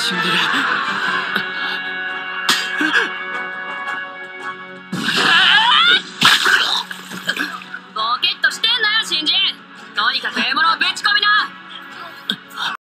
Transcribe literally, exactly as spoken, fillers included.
しんでる。 ボケっとしてんなよ新人。とにかく獲物をぶち込め。